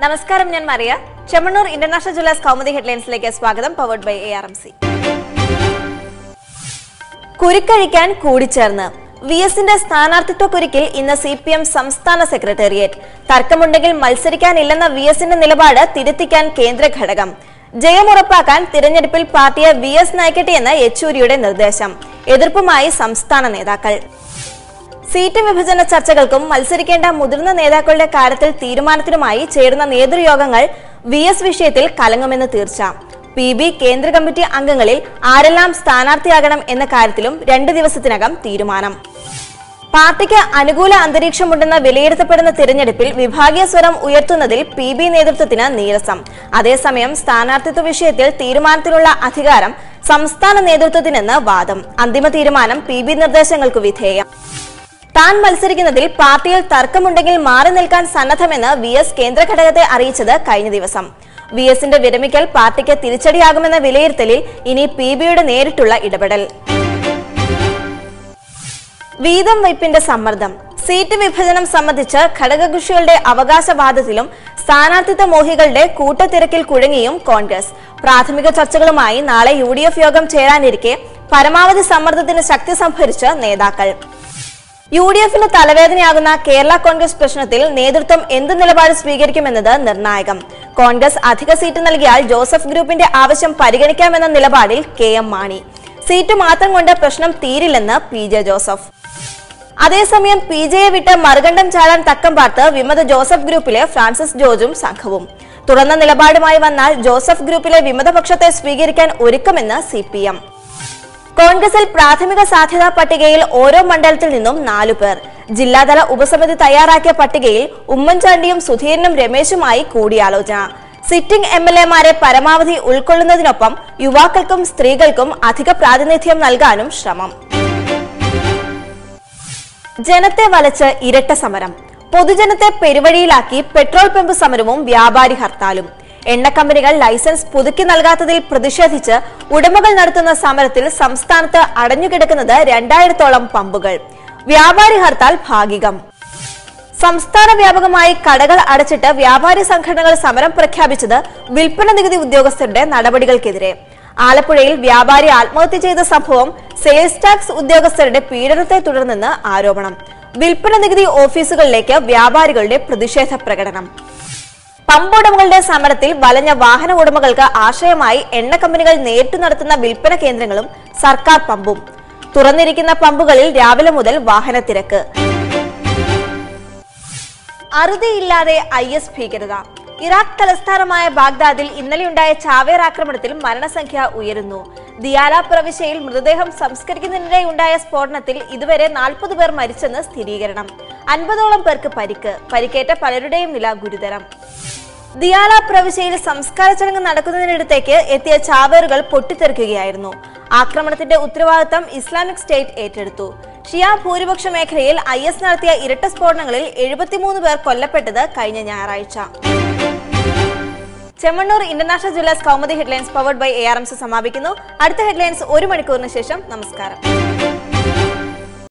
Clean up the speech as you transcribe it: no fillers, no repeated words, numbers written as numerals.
നമസ്കാരം, ഞാൻ Maria. Chemmanur international jewellers Kaumudi ഹെഡ്ലൈൻസിലേക്ക് സ്വാഗതം. Powered by ARMC. കുരുക്കഴിക്കാൻ കൂടിച്ചേർന്ന് VSന്റെ സ്ഥാനാർത്ഥിത്വ കുരുക്കിൽ ഇന്ന് CPM സംസ്ഥാന സെക്രട്ടേറിയറ്റ്. തർക്കമുണ്ടെങ്കിൽ മത്സരിക്കാനില്ലെന്ന VSന്റെ നിലപാട് തിരുത്തിക്കാൻ കേന്ദ്ര ഘടകം. ജയമുറപ്പാക്കാൻ തിരഞ്ഞെടുപ്പിൽ പാർട്ടിയെ VS നയിക്കട്ടെയെന്ന് യെച്ചൂരിയുടെ നിർദ്ദേശം. എതിർപ്പുമായി സംസ്ഥാന നേതാക്കൾ. സീറ്റ് വിഭജന ചർച്ചകൾക്കും മത്സരിക്കേണ്ട മുതിർന്ന നേതാക്കളുടെ കാര്യത്തിൽ തീരുമാനത്തിനുമായി ചേരുന്ന നേതൃയോഗങ്ങൾ VS വിഷയത്തിൽ കലങ്ങുമെന്ന് തീർച്ച. PB കേന്ദ്ര കമ്മിറ്റി അംഗങ്ങളിൽ ആരെല്ലാം സ്ഥാനാർത്ഥിയാകണം എന്ന കാര്യത്തിലും 2 ദിവസത്തിനകം തീരുമാനം. പാർട്ടിക്ക് അനുകൂല അന്തരീക്ഷമുണ്ടെന്ന് വിലയിരുത്തപ്പെടുന്ന തിരഞ്ഞെടുപ്പിൽ വിഭാഗീയ സ്വരം ഉയർത്തുന്നതിൽ PB നേതൃത്വത്തിന് നീരസം. അതേസമയം സ്ഥാനാർത്ഥിത്വ വിഷയത്തിൽ തീരുമാനത്തിനുള്ള അധികാരം സംസ്ഥാന നേതൃത്വത്തിനെന്ന് വാദം. അന്തിമ തീരുമാനം PB നിർദ്ദേശങ്ങൾക്കു വിധേയം. താൻ മത്സരിക്കുന്നതിൽ പാർട്ടിയിൽ തർക്കമുണ്ടെങ്കിൽ മാറി നിൽക്കാൻ സന്നദ്ധമെന്ന് VS കേന്ദ്ര ഘടകത്തെ അറിയിച്ചത് കഴിഞ്ഞ ദിവസം. VSന്റെ വിരമിക്കൽ പാർട്ടിക്ക് തിരിച്ചടിയാകുമെന്ന വിലയിരുത്തലിൽ ഇനി PBയുടെ നേരിട്ടുള്ള ഇടപെടൽ. വീതം വയ്പിന്റെ സമ്മർദ്ദം. സീറ്റ് വിഭജനം സംബന്ധിച്ച് ഘടകകക്ഷികളുടെ അവകാശവാദത്തിലും സ്ഥാനാർത്ഥിത്വ മോഹികളുടെ കൂട്ടത്തിരക്കിൽ കുഴങ്ങിയും കോൺഗ്രസ്. പ്രാഥമിക ചർച്ചകളുമായി നാളെ UDF യോഗം ചേരാനിരിക്കെ പരമാവധി സമ്മർദ്ദത്തിന് ശക്തി സംഭരിച്ച് നേതാക്കൾ. UDFന് തലവേദനയാകുന്ന കേരള കോൺഗ്രസ് പ്രശ്നത്തിൽ നേതൃത്വം എന്ത് നിലപാട് സ്വീകരിക്കുമെന്നത് നിർണായകം. കോൺഗ്രസ് അധിക സീറ്റ് നൽകിയാൽ ജോസഫ് ഗ്രൂപ്പിന്റെ ആവശ്യം പരിഗണിക്കാമെന്ന നിലപാടിൽ KM മാണി. സീറ്റ് മാത്രം കൊണ്ട് പ്രശ്നം തീരില്ലെന്ന് PJ ജോസഫ്. അതേസമയം PJയെ വിട്ട് മറുകണ്ഠം ചാടാൻ തക്കം പാർത്ത് വിമത ജോസഫ് ഗ്രൂപ്പിലെ ഫ്രാൻസിസ് ജോർജും സംഘവും. തുറന്ന നിലപാടുമായി വന്നാൽ ജോസഫ് ഗ്രൂപ്പിലെ വിമതപക്ഷത്തെ സ്വീകരിക്കാൻ ഒരുക്കമെന്ന് CPM. കോൺഗ്രസിൽ പ്രാഥമിക സാധ്യതാ പട്ടികയിൽ ഓരോ മണ്ഡലത്തിൽ നിന്നും 4 പേർ. ജില്ലാതല ഉപസമിതി തയ്യാറാക്കിയ പട്ടികയിൽ ഉമ്മൻചാണ്ടിയും സുധീരനും രമേശുമായി കൂടിയാലോചന. സിറ്റിംഗ് MLAമാരെ പരമാവധി ഉൾക്കൊള്ളുന്നതിനൊപ്പം യുവാക്കൾക്കും സ്ത്രീകൾക്കും അധിക പ്രാതിനിധ്യം നൽകാനും ശ്രമം. ജനത്തെ വലച്ച് ഇരട്ട സമരം. പൊതുജനത്തെ പെരുവഴിയിലാക്കി പെട്രോൾ പമ്പ് സമരവും വ്യാപാരി ഹർത്താലും. എണ്ണക്കമ്പനികൾ ലൈസൻസ് പുതുക്കി നൽകാത്തതിൽ പ്രതിഷേധിച്ച് ഉടമകൾ നടത്തുന്ന സമരത്തിൽ സംസ്ഥാനത്ത് അടഞ്ഞുകിടക്കുന്നത് 2000-ഓളം പമ്പുകൾ. വ്യാപാരി ഹർത്താൽ ഭാഗികം. സംസ്ഥാന വ്യാപകമായി കടകൾ അടച്ചിട്ട് വ്യാപാരി സംഘടനകൾ സമരം പ്രഖ്യാപിച്ചത് വിൽപ്പന നികുതി ഉദ്യോഗസ്ഥരുടെ നടപടികൾക്കെതിരെ. ആലപ്പുഴയിൽ വ്യാപാരി ആത്മഹത്യ ചെയ്ത സംഭവം സെയിൽസ് ടാക്സ് ഉദ്യോഗസ്ഥരുടെ പീഡനത്തെ തുടർന്നെന്ന് ആരോപണം. വിൽപ്പന നികുതി ഓഫീസുകളിലേക്ക് വ്യാപാരികളുടെ പ്രതിഷേധ പ്രകടനം. പമ്പുടമകളുടെ സമരത്തിൽ വലഞ്ഞ വാഹന ഉടമകൾക്ക് ആശ്രയമായി എണ്ണ കമ്പനികൾ നേരിട്ടു നടത്തുന്ന വിൽപ്പന കേന്ദ്രങ്ങളും സർക്കാർ പമ്പും. തുറന്നിരിക്കുന്ന പമ്പുകളിൽ രാവിലെ മുതൽ വാഹനത്തിരക്ക്. അറുതിയില്ലാതെ IS ഭീകരത. ഇറാഖ് തലസ്ഥാനമായ ബാഗ്ദാദിൽ ഇന്നലെയുണ്ടായ ചാവേർ ആക്രമണത്തിൽ മരണസംഖ്യ ഉയരുന്നു. ദിയാല പ്രവിശ്യയിൽ മൃതദേഹം സംസ്കരിക്കുന്നതിനിടെ ഉണ്ടായ സ്ഫോടനത്തിൽ ഇതുവരെ 40 പേർ മരിച്ചെന്ന് സ്ഥിരീകരണം. 50ഓളം പേർക്ക് പരിക്ക്. പരിക്കേറ്റ പലരുടെയും നില ഗുരുതരം. ദിയാല പ്രവിശ്യയിൽ സംസ്കാര ചടങ്ങ് നടക്കുന്നതിനിടത്തേക്ക് എത്തിയ ചാവേറുകൾ പൊട്ടിത്തെറിക്കുകയായിരുന്നു. ആക്രമണത്തിന്റെ ഉത്തരവാദിത്തം ഇസ്ലാമിക് സ്റ്റേറ്റ് ഏറ്റെടുത്തു. ഷിയ ഭൂരിപക്ഷ മേഖലയിൽ IS നടത്തിയ ഇരട്ട സ്ഫോടനങ്ങളിൽ 73 പേർ കൊല്ലപ്പെട്ടത് കഴിഞ്ഞ ഞായറാഴ്ച. Chemmanur international jewellers Kaumudi headlines powered by ARMC സമാപിക്കുന്നു. അടുത്ത ഹെഡ്ലൈൻസ് 1 മണിക്കൂറിന് ശേഷം. നമസ്കാരം.